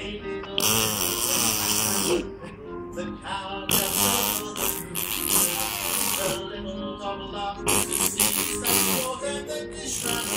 The cow just the little double up, the sea, some water, the dish